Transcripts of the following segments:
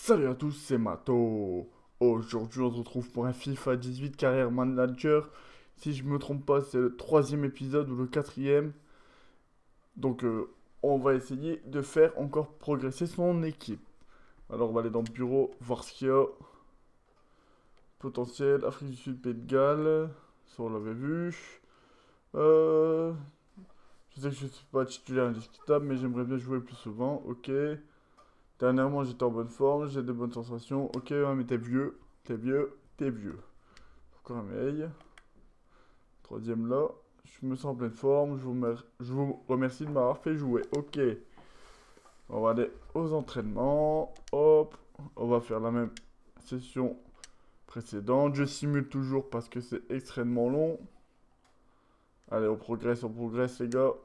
Salut à tous, c'est Mato. Aujourd'hui, on se retrouve pour un FIFA 18 Carrière Manager. Si je me trompe pas, c'est le troisième épisode ou le quatrième. Donc, on va essayer de faire encore progresser son équipe. Alors, on va aller dans le bureau, voir ce qu'il y a. Potentiel, Afrique du Sud, Pays de Galles. Ça, on l'avait vu. Euh, je sais que je ne suis pas titulaire indiscutable, mais j'aimerais bien jouer plus souvent. Ok. Dernièrement, j'étais en bonne forme, j'ai de bonnes sensations. Ok, ouais, mais t'es vieux, t'es vieux, t'es vieux. Encore un mail. Troisième là. Je me sens en pleine forme. Je vous remercie de m'avoir fait jouer. Ok. On va aller aux entraînements. Hop. On va faire la même session précédente. Je simule toujours parce que c'est extrêmement long. Allez, on progresse, les gars.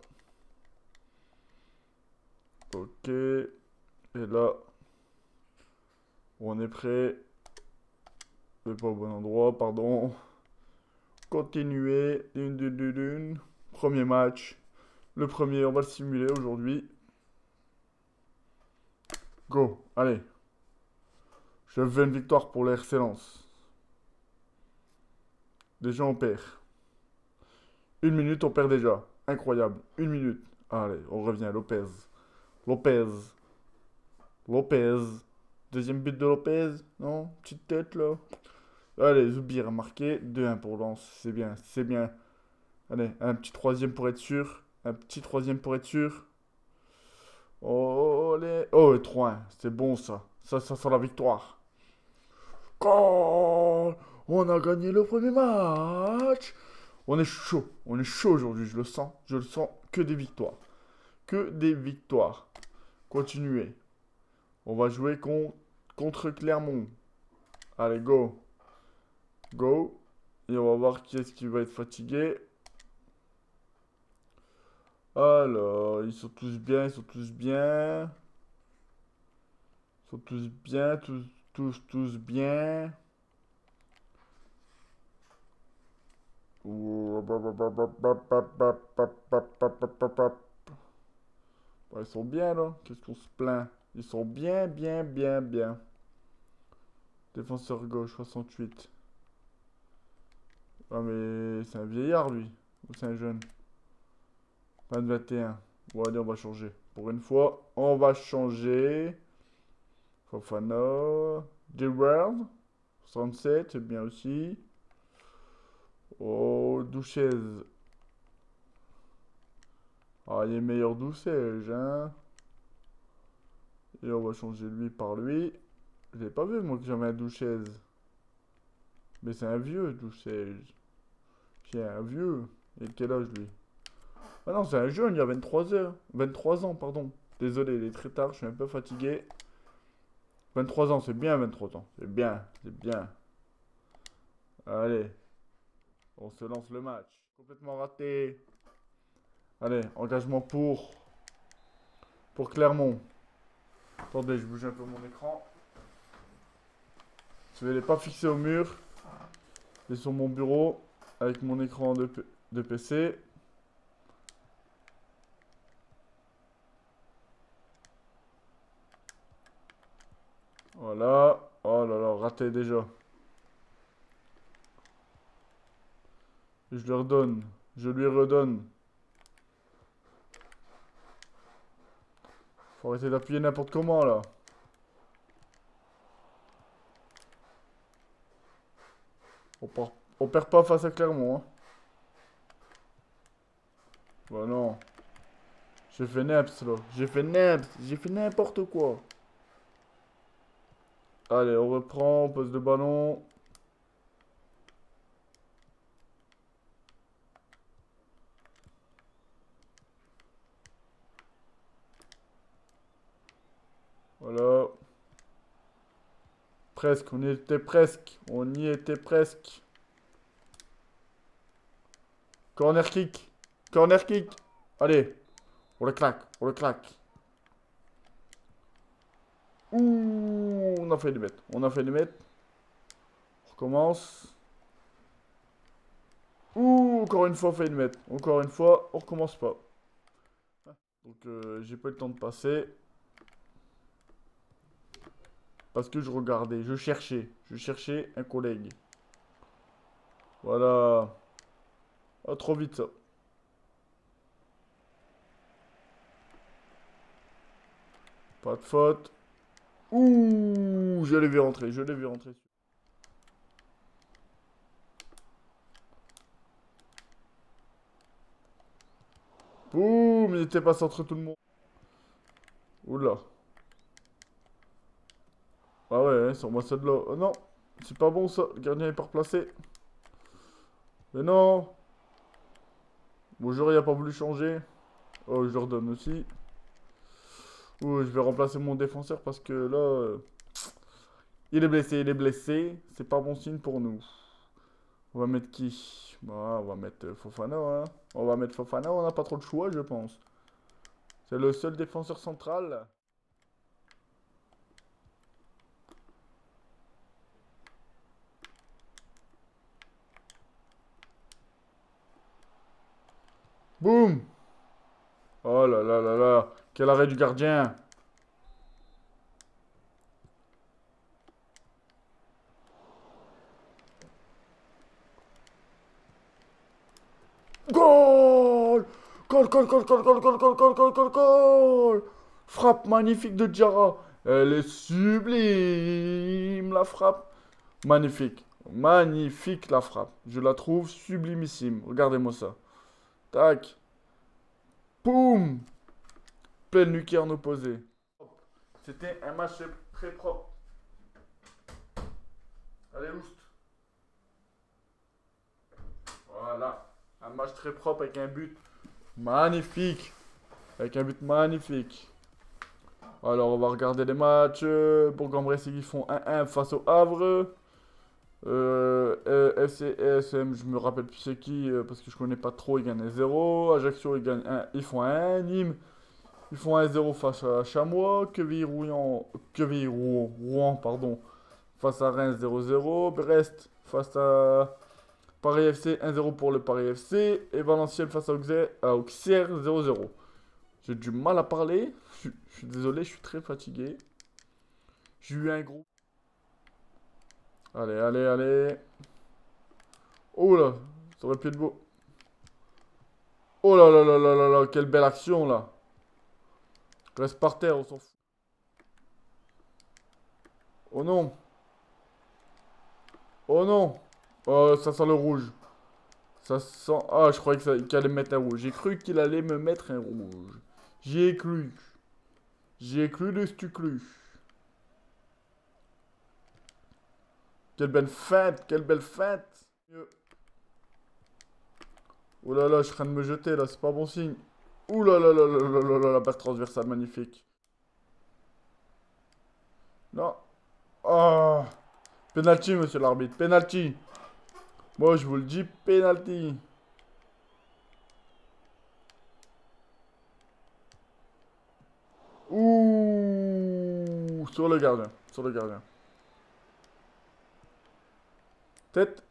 Ok. Et là, on est prêt. Mais pas au bon endroit, pardon. Continuer. Premier match. Le premier, on va le simuler aujourd'hui. Go. Allez. Je veux une victoire pour l'excellence. Déjà, on perd. Une minute, on perd déjà. Incroyable. Une minute. Allez, on revient. Lopez. Lopez. Lopez. Deuxième but de Lopez. Non? Petite tête, là. Allez, Zoubir a marqué. 2-1 pour Lens. C'est bien. C'est bien. Allez, un petit troisième pour être sûr. Un petit troisième pour être sûr. Oh, allez. Oh, et 3-1. C'est bon, ça. Ça sent la victoire. Goal! On a gagné le premier match. On est chaud aujourd'hui, je le sens, que des victoires. Que des victoires. Continuez. On va jouer contre Clermont. Allez, go. Go. Et on va voir qui est-ce qui va être fatigué. Alors, ils sont tous bien, ils sont tous bien. Ils sont tous bien, tous bien. Ouais, ils sont bien là. Qu'est-ce qu'on se plaint? Ils sont bien, bien, bien, bien. Défenseur gauche, 68. Ah mais c'est un vieillard lui. Ou c'est un jeune? 21. Bon allez, on va changer. Pour une fois, on va changer. Fofana. Gerrard. 67, c'est bien aussi. Oh, Douchez. Ah, il est meilleur Douchez, hein. Et on va changer lui par lui. Je l'ai pas vu, moi, que j'avais un Douchez. Mais c'est un vieux Douchez. C'est un vieux. Et quel âge, lui? Ah non, c'est un jeune, il y a 23 heures. 23 ans, pardon. Désolé, il est très tard, je suis un peu fatigué. 23 ans, c'est bien 23 ans. C'est bien, c'est bien. Allez, on se lance le match. Complètement raté. Allez, engagement pour Clermont. Attendez, je bouge un peu mon écran. Je vais les pas fixer au mur. Et sur mon bureau, avec mon écran de PC. Voilà. Oh là là, raté déjà. Je lui redonne. Je lui redonne. Faut arrêter d'appuyer n'importe comment là. On perd pas face à Clermont. Hein. Bah non. J'ai fait Neps là. J'ai fait Neps. J'ai fait n'importe quoi. Allez, on reprend. On pose le ballon. Voilà. Presque. On y était presque. On y était presque. Corner kick. Corner kick. Allez. On le claque. On le claque. Ouh, on a fait des mètres. On a fait des mètres. On recommence. Ouh, encore une fois, on fait une mètre. Encore une fois, on recommence pas. Donc, j'ai pas eu le temps de passer. Parce que je regardais, je cherchais. Je cherchais un collègue. Voilà. Ah, trop vite ça. Pas de faute. Ouh, je l'ai vu rentrer, je l'ai vu rentrer. Boum, il était passé entre tout le monde. Oula. Ah ouais, hein, sur moi celle-là. Oh non, c'est pas bon ça. Le gardien est pas replacé. Mais non. Bonjour, il a pas voulu changer. Oh, je leur donne aussi. Ouh, je vais remplacer mon défenseur parce que là, il est blessé, il est blessé. C'est pas bon signe pour nous. On va mettre qui? Bah, on va mettre Fofana, hein. On va mettre Fofana, on n'a pas trop de choix, je pense. C'est le seul défenseur central. Boum! Oh là là là là! Quel arrêt du gardien! Goal! Goal, goal, goal, goal, goal, goal, goal, goal, goal, goal, goal! Frappe magnifique de Diarra. Elle est sublime, la frappe. Magnifique. Magnifique, la frappe. Je la trouve sublimissime. Regardez-moi ça. Tac. Poum! Pleine lucarne opposée. C'était un match très propre. Allez, oust. Voilà. Un match très propre avec un but magnifique. Avec un but magnifique. Alors, on va regarder les matchs. Bourg-en-Bresse, ils font 1-1 face au Havre. FC ESM, je me rappelle plus c'est qui, parce que je connais pas trop, ils gagnent 0. Ajaccio, ils font 1. Nîmes, ils font 1-0 face à Chamois. Rouen, pardon, face à Reims 0-0. Brest face à Paris FC 1-0 pour le Paris FC. Et Valenciennes face à Auxerre 0-0. J'ai du mal à parler. Je suis désolé, je suis très fatigué. J'ai eu un gros. Allez, allez, allez. Oh là, ça aurait pu être beau. Oh là là là là là là, quelle belle action là. Reste par terre, on s'en fout. Oh non. Oh non. Oh, ça sent le rouge. Ça sent... Ah, je croyais qu'il allait me mettre un rouge. J'ai cru qu'il allait me mettre un rouge. J'y ai cru. J'y ai cru de ce cru. Quelle belle fête, quelle belle fête. Oh là là, je suis en train de me jeter là, c'est pas bon signe. Ouh là là là là là là là, la passe transversale magnifique. Non. Ah. Penalty, monsieur l'arbitre, penalty. Moi, je vous le dis, penalty. Ouh. Sur le gardien, sur le gardien. Tête.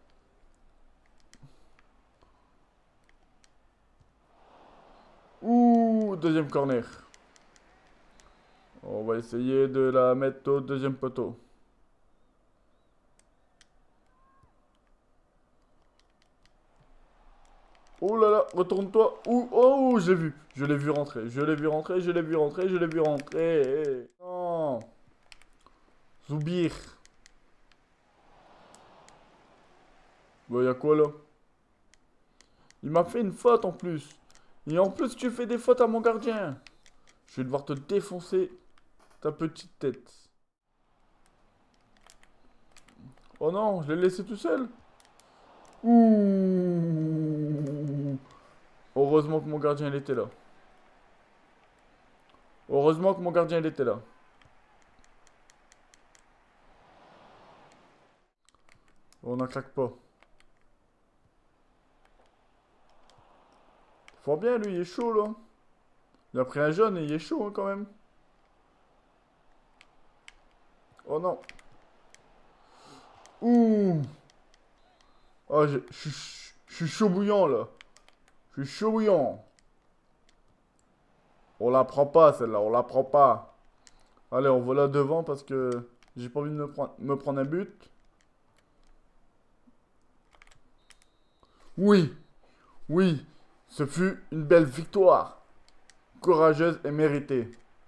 Ouh, deuxième corner. On va essayer de la mettre au deuxième poteau. Oh là là, retourne-toi. Ouh, oh, j'ai vu. Je l'ai vu rentrer. Je l'ai vu rentrer, je l'ai vu rentrer, je l'ai vu rentrer. Non. Zoubir. Bah, y'a quoi là? Il m'a fait une faute en plus. Et en plus, tu fais des fautes à mon gardien. Je vais devoir te défoncer ta petite tête. Oh non, je l'ai laissé tout seul. Ouh. Heureusement que mon gardien il était là. Heureusement que mon gardien il était là. On n'en claque pas. Fort bien lui, il est chaud là. Il a pris un jaune et il est chaud hein, quand même. Oh non. Ouh. Oh, je suis chaud bouillant là. Je suis chaud bouillant. On la prend pas celle-là, on la prend pas. Allez, on va là devant parce que J'ai pas envie de me prendre un but. Oui, oui, ce fut une belle victoire. Courageuse et méritée.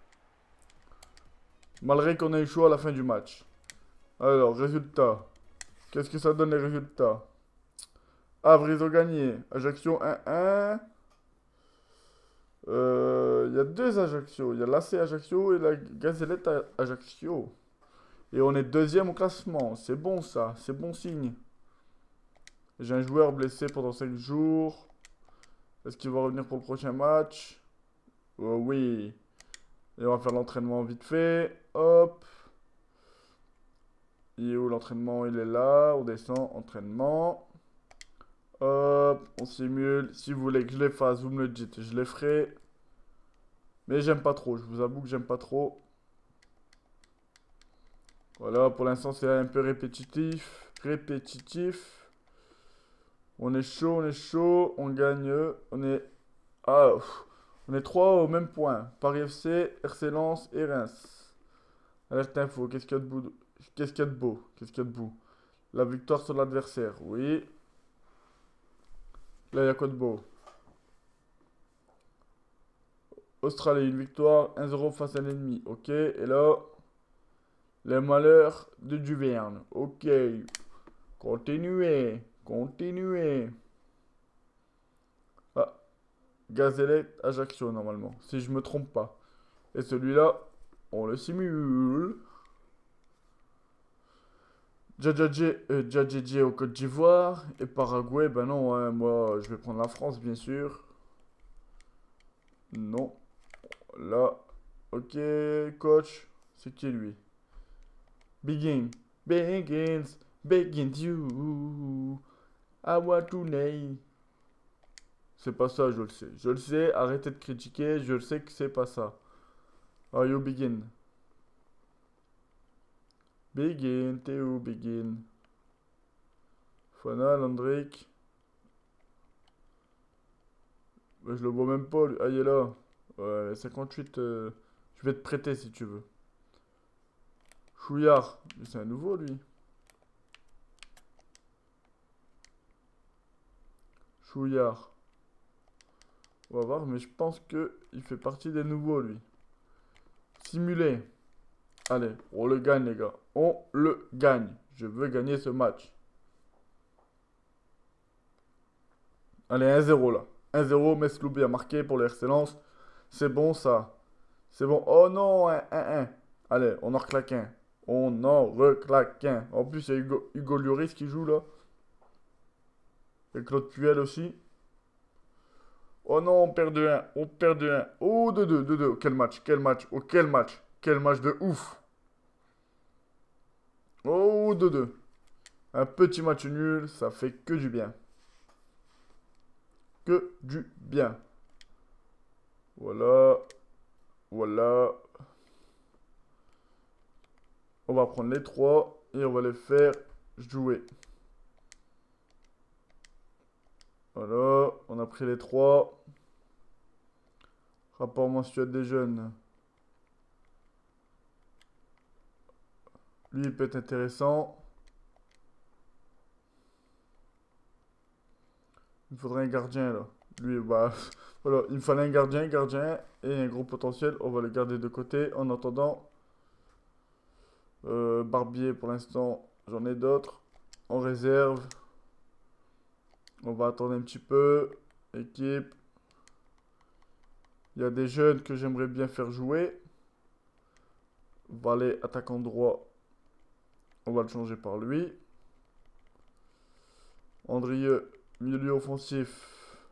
Malgré qu'on ait eu chaud à la fin du match. Alors, résultat. Qu'est-ce que ça donne les résultats? Havre, ils ont gagné. Ajaccio 1-1. Il y a deux Ajaccio. Il y a l'AC Ajaccio et la Gazellette Ajaccio. Et on est deuxième au classement. C'est bon ça. C'est bon signe. J'ai un joueur blessé pendant 5 jours. Est-ce qu'il va revenir pour le prochain match? Oh, oui. Et on va faire l'entraînement vite fait. Hop. Il est où l'entraînement? Il est là. On descend. Entraînement. Hop. On simule. Si vous voulez que je les fasse, vous me le dites. Je les ferai. Mais j'aime pas trop. Je vous avoue que j'aime pas trop. Voilà. Pour l'instant, c'est un peu répétitif. Répétitif. On est chaud. On est chaud. On gagne. On est... Ah... On est 3 au même point. Paris FC, RC Lens et Reims. Alerte info, qu'est-ce qu'il y a de beau? Qu'est-ce qu'il y a de beau? Qu'est-ce qu'il y a de beau? La victoire sur l'adversaire, oui. Là, il y a quoi de beau? Australie, une victoire, 1-0 face à l'ennemi. Ok, et là, les malheurs de Duverne. Ok. Continuez, continuez. Ah, Gazellette, Ajaccio, normalement, si je me trompe pas. Et celui-là, on le simule. Djadjedje au Côte d'Ivoire. Et Paraguay, ben non, hein, moi je vais prendre la France, bien sûr. Non. Là. Ok, coach. C'est qui lui? Begin. Begins. Begins you. I want to name. C'est pas ça, je le sais. Je le sais, arrêtez de critiquer. Je le sais que c'est pas ça. Are you begin? Begin, Théo, begin. Fana, Landrick. Je le vois même pas, lui. Ah, il est là. Ouais, 58. Je vais te prêter si tu veux. Chouillard. C'est un nouveau, lui. Chouillard. On va voir, mais je pense que il fait partie des nouveaux, lui. Simulé. Allez, on le gagne, les gars. On le gagne. Je veux gagner ce match. Allez, 1-0 là. 1-0, Mesloubi a marqué pour l'excellence. C'est bon, ça. C'est bon. Oh non, 1-1. Allez, on en reclaque un. On en reclaque un. En plus, il y a Hugo Lloris qui joue là. Et Claude Puel aussi. Oh non, on perd de 1. On perd de 1. Oh, 2-2, 2-2. Quel match, quel match. Oh, quel match. Quel match de ouf. Oh, 2-2. Un petit match nul, ça fait que du bien. Que du bien. Voilà. Voilà. On va prendre les 3 et on va les faire jouer. Voilà, on a pris les 3. Rapport mensuel des jeunes. Lui, il peut être intéressant. Il me faudrait un gardien, là. Lui, bah... Voilà, il me fallait un gardien et un gros potentiel. On va le garder de côté. En attendant... Barbier, pour l'instant, j'en ai d'autres. En réserve. On va attendre un petit peu. Équipe. Il y a des jeunes que j'aimerais bien faire jouer. Valet, attaquant droit. On va le changer par lui. Andrieux, milieu offensif.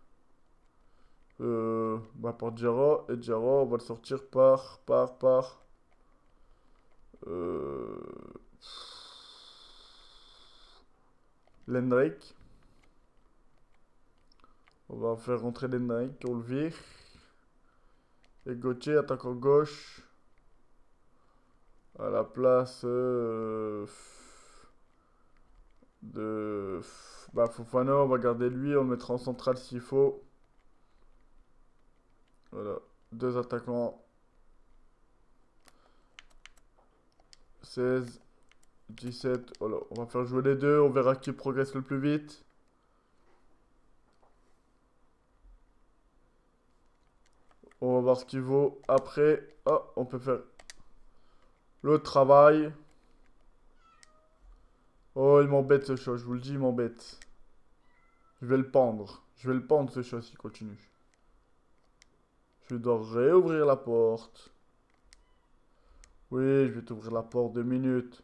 Par Diarra. Et Diarra, on va le sortir par... Lendrick. On va faire rentrer Lendrick, on le vire. Et Gauthier, attaquant gauche. À la place de... Fofana, on va garder lui, on le mettra en centrale s'il faut. Voilà, deux attaquants. 16. 17. Voilà, on va faire jouer les deux. On verra qui progresse le plus vite. On va voir ce qu'il vaut. Après, oh, on peut faire le travail. Oh, il m'embête ce chat, je vous le dis, il m'embête. Je vais le pendre. Je vais le pendre ce chat s'il continue. Je dois réouvrir la porte. Oui, je vais t'ouvrir la porte 2 minutes.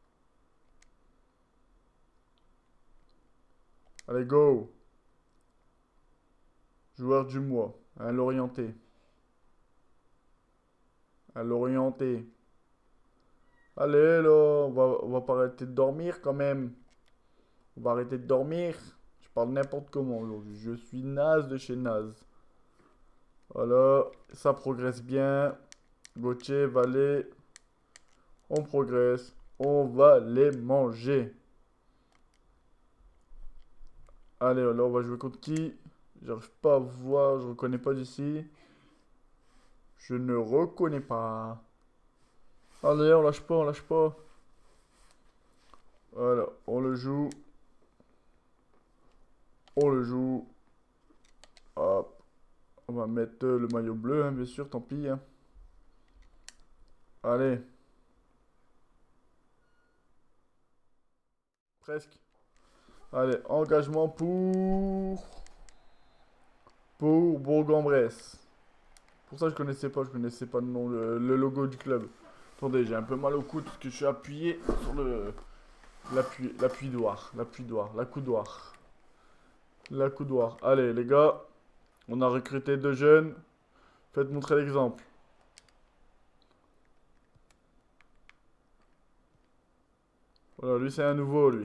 Allez, go. Joueur du mois. À l'orienté. À l'orienté. Allez, là, on va pas arrêter de dormir quand même. On va arrêter de dormir. Je parle n'importe comment aujourd'hui. Je suis naze de chez naze. Voilà, ça progresse bien. Gauthier, Valet. On progresse. On va les manger. Allez, là, on va jouer contre qui? J'arrive pas à voir, je reconnais pas d'ici. Je ne reconnais pas. Allez, on lâche pas, on lâche pas. Voilà, on le joue. On le joue. Hop. On va mettre le maillot bleu, hein, bien sûr, tant pis. Hein. Allez. Presque. Allez, engagement pour Bourg-en-Bresse. Pour ça, je connaissais pas le nom, le logo du club. Attendez, j'ai un peu mal au coude parce que je suis appuyé sur l'appuie-doigt, la coudoir. Allez, les gars, on a recruté 2 jeunes. Faites montrer l'exemple. Voilà, lui, c'est un nouveau, lui.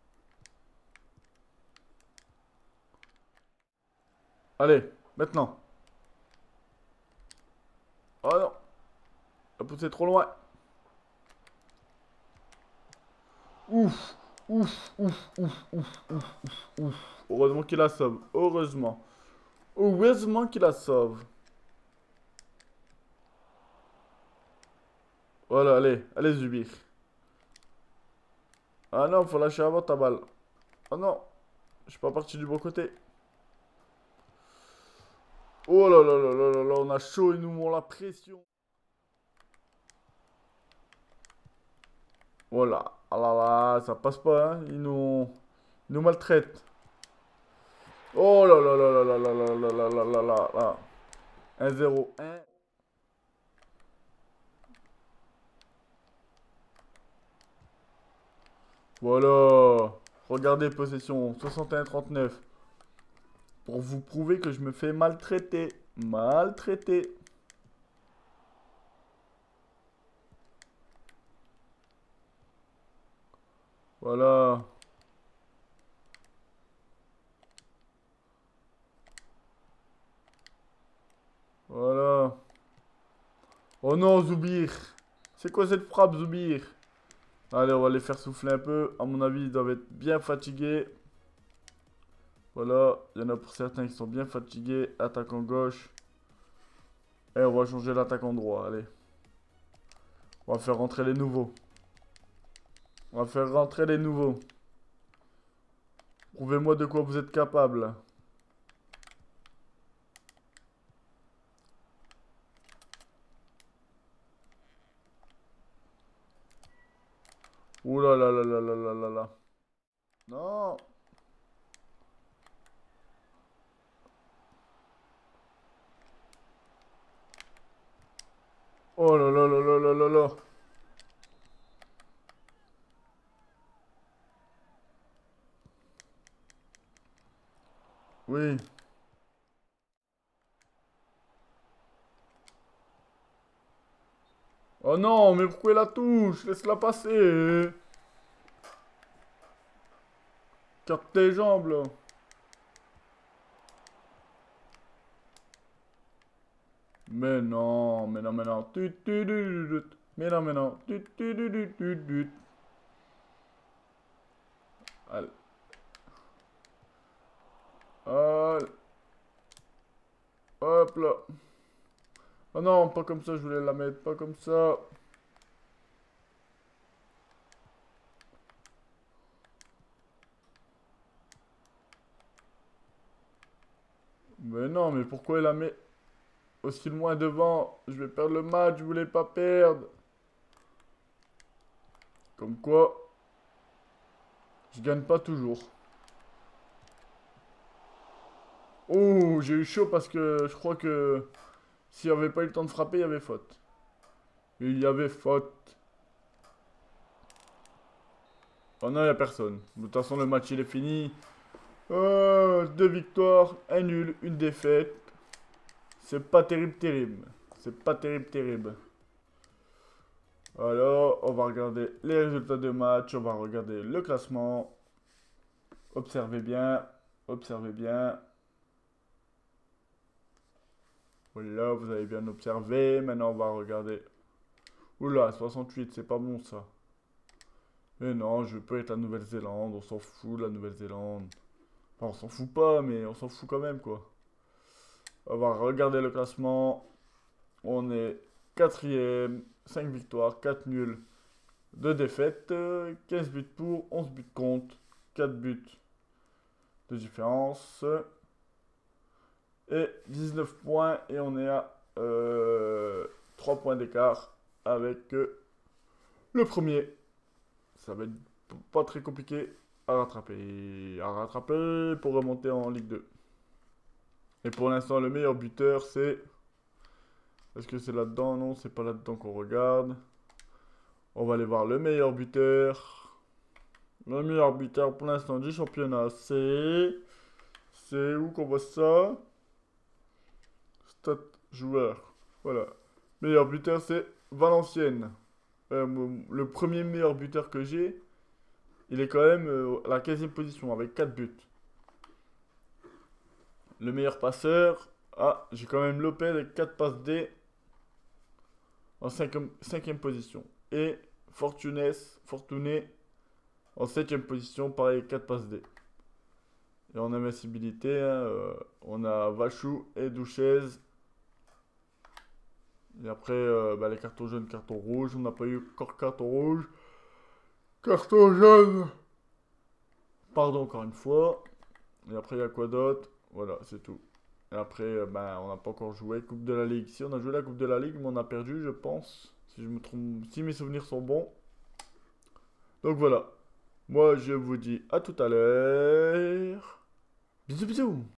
Allez, maintenant. Oh non, la poussée trop loin. Ouf, ouf, ouf, ouf, ouf, ouf, ouf. Heureusement qu'il la sauve. Heureusement. Heureusement qu'il la sauve. Voilà, allez, allez Zubir. Ah non, faut lâcher avant ta balle. Oh non, je suis pas parti du bon côté. Oh là là là là là là, on a chaud, ils nous met la pression. Voilà, ah là là, ça passe pas, hein. Ils nous maltraitent. Oh là là là là là là là là là là là là. 1-0, 1. Voilà. Regardez, possession, 61-39. Pour vous prouver que je me fais maltraiter. Maltraiter. Voilà. Voilà. Oh non, Zoubir. C'est quoi cette frappe, Zoubir? Allez, on va les faire souffler un peu. À mon avis, ils doivent être bien fatigués. Voilà. Il y en a pour certains qui sont bien fatigués. Attaquant gauche. Et on va changer l'attaquant droit. Allez. On va faire rentrer les nouveaux. On va faire rentrer les nouveaux. Prouvez-moi de quoi vous êtes capable. Ouh là là là là là là là là. Non. Oh là là là là là là là. Oui. Oh non, mais pourquoi elle la touche? Laisse-la passer. Carte tes jambes là. Mais non, mais non, mais non. Mais non, mais non. Allez. Allez. Hop là. Oh non, pas comme ça, je voulais la mettre. Pas comme ça. Mais non, mais pourquoi il la met aussi loin devant? Je vais perdre le match, je voulais pas perdre. Comme quoi, je gagne pas toujours. Oh, j'ai eu chaud parce que je crois que s'il n'y avait pas eu le temps de frapper, il y avait faute. Il y avait faute. Oh non, il n'y a personne. De toute façon, le match, il est fini. 2 victoires, un nul, une défaite. C'est pas terrible, terrible. C'est pas terrible, terrible. Alors, on va regarder les résultats de match. On va regarder le classement. Observez bien. Observez bien. Voilà, vous avez bien observé. Maintenant, on va regarder. Oula, 68, c'est pas bon ça. Mais non, je peux être la Nouvelle-Zélande. On s'en fout, la Nouvelle-Zélande. Enfin, on s'en fout pas, mais on s'en fout quand même, quoi. On va regarder le classement. On est quatrième. 5 victoires, 4 nuls, 2 défaites. 15 buts pour, 11 buts contre. 4 buts de différence. Et 19 points. Et on est à 3 points d'écart avec le premier. Ça va être pas très compliqué à rattraper. À rattraper pour remonter en Ligue 2. Et pour l'instant, le meilleur buteur, c'est... Est-ce que c'est là-dedans? Non, c'est pas là-dedans qu'on regarde. On va aller voir le meilleur buteur. Le meilleur buteur pour l'instant du championnat, c'est... C'est où qu'on voit ça? Stat joueur. Voilà. Meilleur buteur, c'est Valenciennes. Le premier meilleur buteur que j'ai, il est quand même à la 15e position avec 4 buts. Le meilleur passeur, ah, j'ai quand même Lopez avec 4 passes D en 5e position. Et Fortuné en 7e position, pareil, 4 passes D. Et en invincibilité, hein, on a Vachou et Douchez. Et après, bah, les cartons jaunes, cartons rouges. On n'a pas eu encore carton rouge. Carton jaune. Pardon, encore une fois. Et après, il y a quoi d'autre? Voilà, c'est tout. Et après, ben, on n'a pas encore joué Coupe de la Ligue. Si, on a joué la Coupe de la Ligue, mais on a perdu, je pense. Si je me trompe, si mes souvenirs sont bons. Donc voilà. Moi, je vous dis à tout à l'heure. Bisous, bisous.